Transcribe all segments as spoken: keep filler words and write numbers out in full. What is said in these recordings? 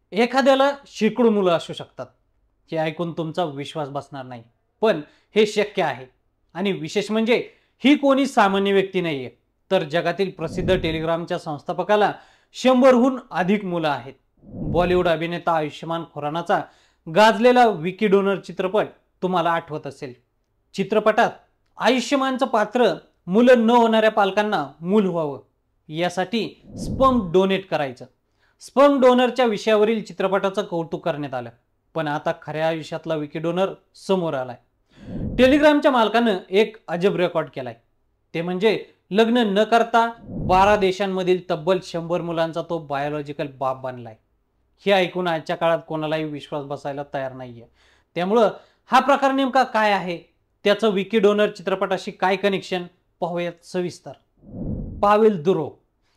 एखाद्याला शेकडो मुलं असू शकतात, हे ऐकून तुमचा विश्वास बसणार नाही, पण हे शक्य आहे. आणि विशेष म्हणजे ही कोणी सामान्य व्यक्ती नाहीये, तर जगातील प्रसिद्ध टेलिग्रामच्या संस्थापकाला शंभरहून अधिक मुलं आहेत. बॉलिवूड अभिनेता आयुष्मान खुरानाचा गाजलेला विकी डोनर चित्रपट तुम्हाला आठवत असेल. चित्रपटात आयुष्यमानचं पात्र मुलं न होणाऱ्या पालकांना मूल व्हावं यासाठी स्पर्म डोनेट करायचं. स्पर्म डोनरच्या विषयावरील चित्रपटाचं कौतुक करण्यात आलं, पण आता खऱ्या आयुष्यातला विकी डोनर समोर आलाय. टेलिग्रामच्या मालकानं एक अजब रेकॉर्ड केलाय. ते म्हणजे लग्न न करता बारा देशांमधील तब्बल शंभर मुलांचा तो बायोलॉजिकल बाप बनलाय. हे ऐकून आजच्या काळात कोणालाही विश्वास बसायला तयार नाहीये. त्यामुळं हा प्रकार नेमका काय आहे, त्याचं विकी डोनर चित्रपटाशी काय कनेक्शन, पाहूयात सविस्तर. पावेल दुरोव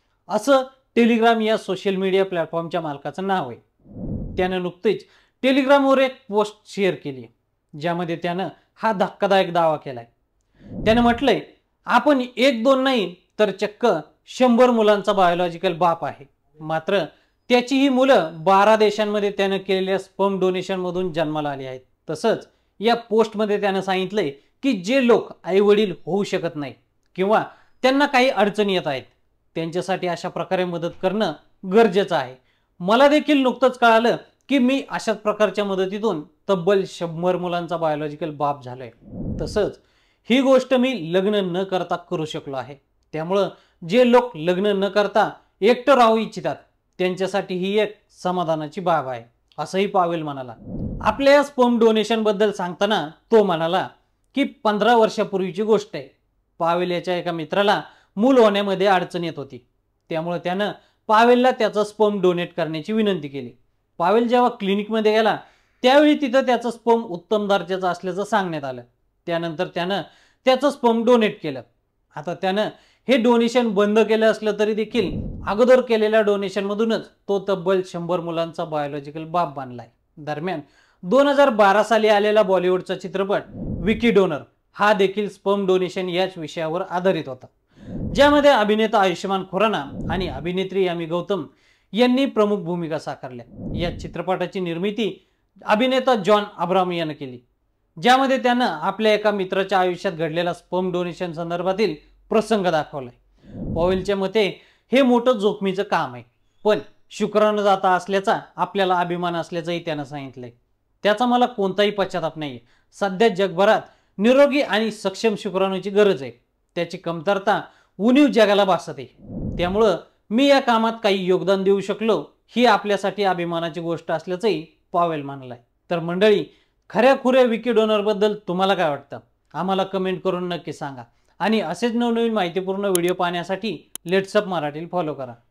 असं टेलिग्राम या सोशल मीडिया प्लॅटफॉर्मच्या मालकाचं नाव आहे. त्यानं नुकतीच टेलिग्रामवर एक पोस्ट शेअर केली, ज्यामध्ये त्यानं हा धक्कादायक दावा केलाय. त्यानं म्हटलंय, आपण एक दोन नाही तर चक्क शंभर मुलांचा बायोलॉजिकल बाप आहे. मात्र त्याची ही मुलं बारा देशांमध्ये त्यानं केलेल्या स्पर्म डोनेशन मधून जन्माला आली आहेत. तसंच या पोस्टमध्ये त्यानं सांगितलंय की जे लोक आई वडील होऊ शकत नाही किंवा त्यांना काही अडचणी येत आहेत, त्यांच्यासाठी अशा प्रकारे मदत करणं गरजेचं आहे. मला देखील नुकतंच कळालं की मी अशाच प्रकारच्या मदतीतून तब्बल शंभर मुलांचा बायोलॉजिकल बाप झालोय. तसंच ही गोष्ट मी लग्न न करता करू शकलो आहे. त्यामुळं जे लोक लग्न न करता एकटं राहू इच्छितात त्यांच्यासाठी ही एक समाधानाची बाब आहे, असंही पावेल म्हणाला. आपल्या या स्पर्म डोनेशन बद्दल सांगताना तो म्हणाला की पंधरा वर्षापूर्वीची गोष्ट आहे. पावेल याच्या एका मित्राला मूल होण्यामध्ये अडचण येत होती. त्यामुळे त्यानं पावेलला त्याचं स्पर्म डोनेट करण्याची विनंती केली. पावेल जेव्हा क्लिनिकमध्ये गेला त्यावेळी तिथं त्याचं स्पर्म उत्तम दर्जाचं असल्याचं सांगण्यात आलं. त्यानंतर त्यानं त्याचं स्पर्म डोनेट केलं. आता त्यानं हे डोनेशन बंद केलं असलं तरी देखील अगोदर केलेल्या डोनेशन मधूनच तो तब्बल शंभर मुलांचा बायोलॉजिकल बाप बनलाय. दरम्यान दोन हजार बारा साली आलेला बॉलिवूडचा चित्रपट विकी डोनर हा देखील स्पर्म डोनेशन याच विषयावर आधारित होता, ज्यामध्ये अभिनेता आयुष्मान खुराना आणि अभिनेत्री यामी गौतम यांनी प्रमुख भूमिका साकारल्या. या चित्रपटाची निर्मिती अभिनेता जॉन अब्राहम यानं केली, ज्यामध्ये त्यानं आपल्या एका मित्राच्या आयुष्यात घडलेला स्पर्म डोनेशन संदर्भातील प्रसंग दाखवलाय. पावेलच्या मते हे मोठं जोखमीचं काम आहे, पण शुक्राणुदाता असल्याचा आपल्याला अभिमान असल्याचंही त्यानं सांगितलंय. त्याचा मला कोणताही पश्चाताप नाहीये. सध्या जगभरात निरोगी आणि सक्षम शुक्राणूची गरज आहे. त्याची कमतरता उणीव जगाला भासते. त्यामुळं मी या कामात काही योगदान देऊ शकलो ही आपल्यासाठी अभिमानाची गोष्ट असल्याचंही पावेल म्हणालाय. तर मंडळी, खऱ्या खुऱ्या विकी डोनर बद्दल तुम्हाला काय वाटतं, आम्हाला कमेंट करून नक्की सांगा. आणि असेच नवनवीन माहितीपूर्ण व्हिडिओ पाहण्यासाठी लेट्सअप मराठीला फॉलो करा.